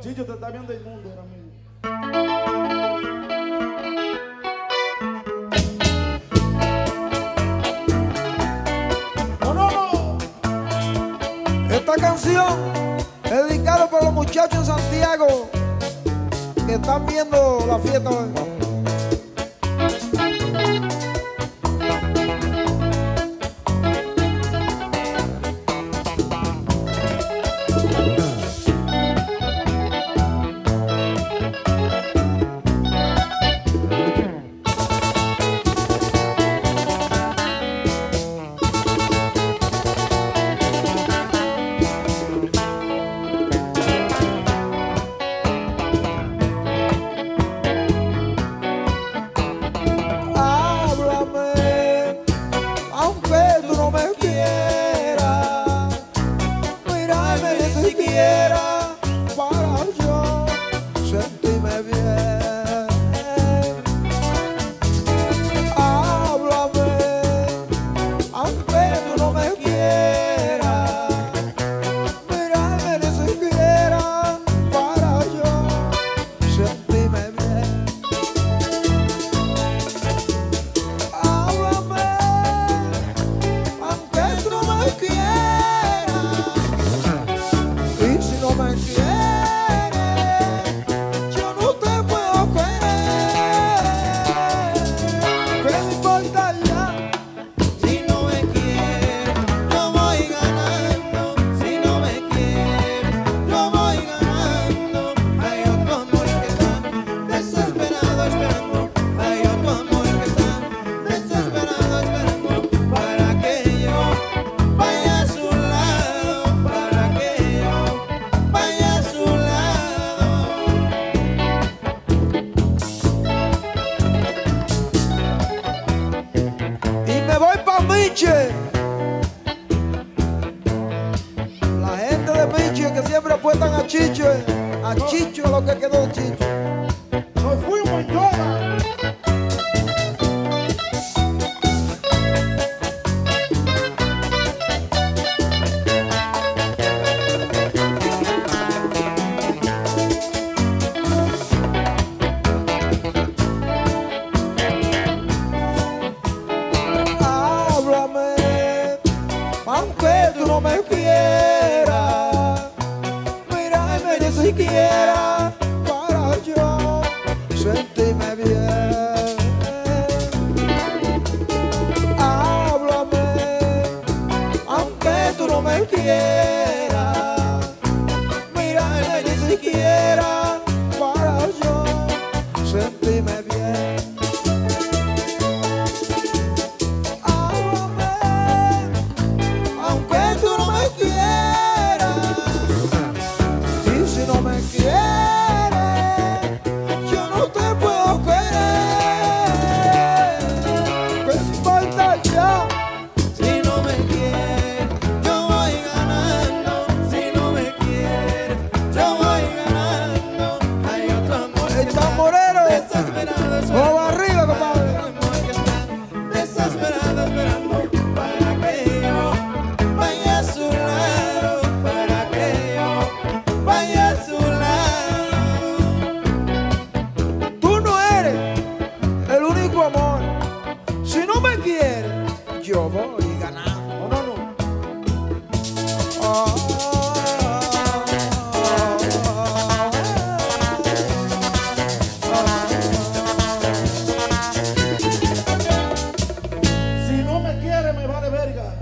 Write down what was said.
Chicho te está viendo el mundo ahora mismo. No, no, no. Esta canción es dedicada para los muchachos en Santiago que están viendo la fiesta hoy. La gente de Miche que siempre apuestan a Chicho es lo que quedó de Chicho. Nos fuimos, Yola. Aunque tú no me quieras, mírame ni siquiera para yo sentirme bien. Háblame, aunque tú no me quieras, mírame ni siquiera para yo sentirme bien. Yo voy ganando. No, no, no. Si no me quiere, me vale verga.